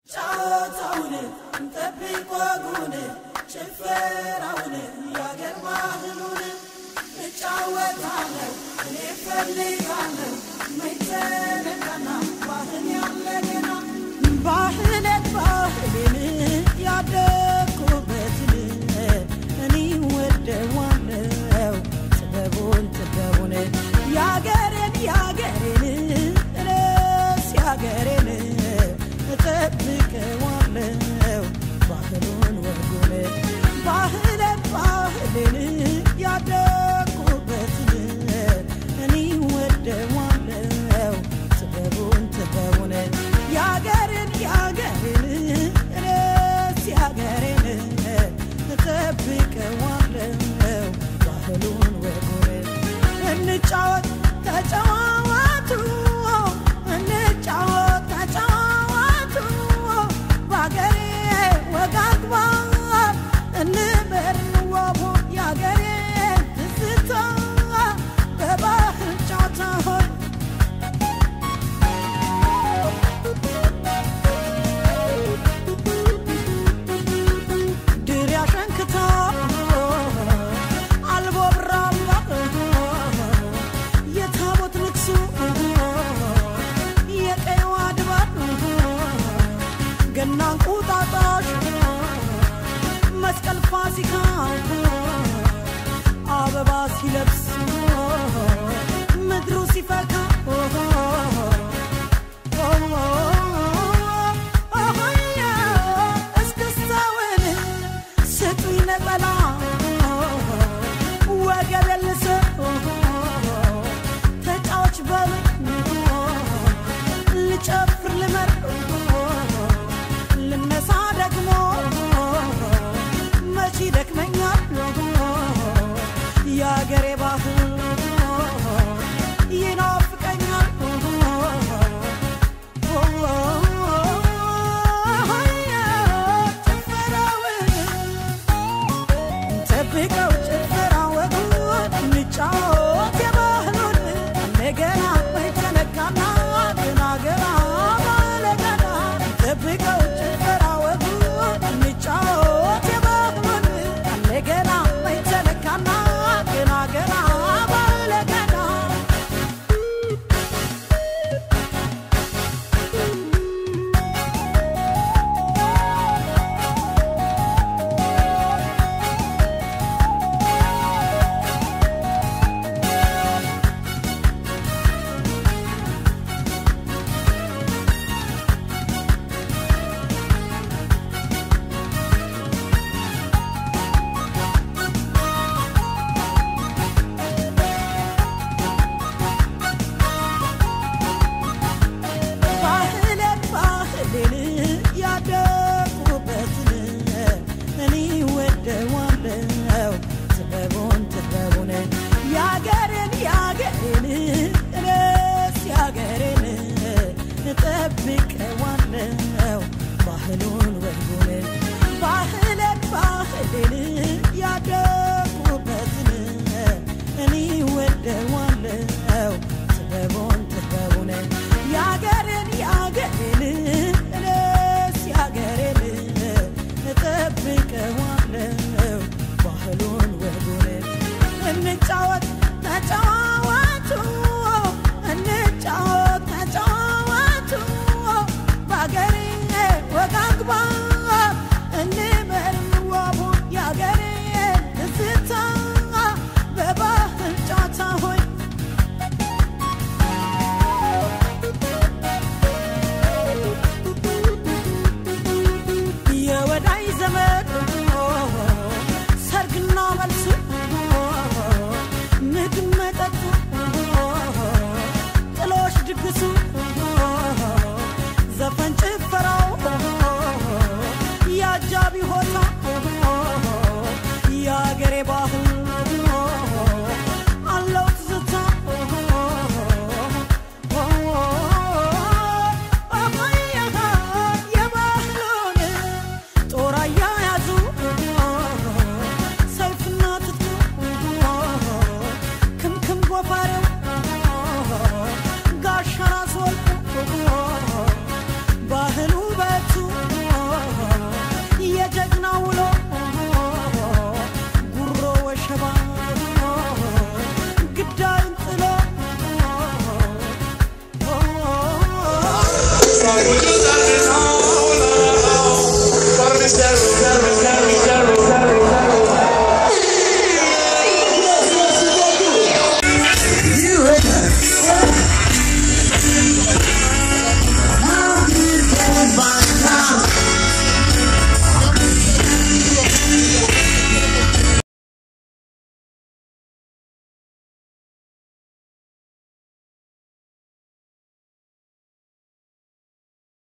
ጫወታውን እንጠብቆጉን ጭፈራውን ያገር ባህሉን እጫወታለሁ እኔ ፈልጋለሁ መይተነካና ባህል ያለገና ባህልን ያደኩበትን እኔ ወደዋለሁ ጥበቡን ያገሬን እረስ ያገሬን እጠብቀዋለሁ ባህሉን ወጉን ባህልን ያደኩበትን እኔ ወደዋለሁ ጥበቡን ያገሬን እረስ ያገሬን እጠብቀዋለሁ ባህሉን ወጉን እንጫወት ተጫወቱ ባገሬ ወጋግባ እንበርንዋቦ ያገሬ ትዝታ በባህል ጫወታ ሆይ ድሪያ ሸንክታ አልቦ ብራላ የታቦት ንግሱ የቀይዋ ድባብ ገናን ቁጣጣሽ መስቀል ፋሲካ አበባ ሲለብስ ምድሩ ሲፈካ እስክስታውን ስጡኝ ነጠላ ወገብ የልስ ተጫዎች በሉኝ ልጨፍር ልመር ልነሳ ደግሞ መቼ ደክመኛል ያገሬ ባህል ይናፍቀኛል ጭፈራውን ጠብቀው ጭፈራውን እንጫወት የባህሉን እንደገና ተነካና ገና ባለገና ጠብቀው ጭፈራውን እንጫወት የባህሉን እንደገና ተነካና ገና ባለገና ጥበቡን ያገሬን እረስ ያገሬን እጠብቀዋለሁ ባህሉን ወጉን ባህልን ያደኩበትን እኔ ወደዋለሁ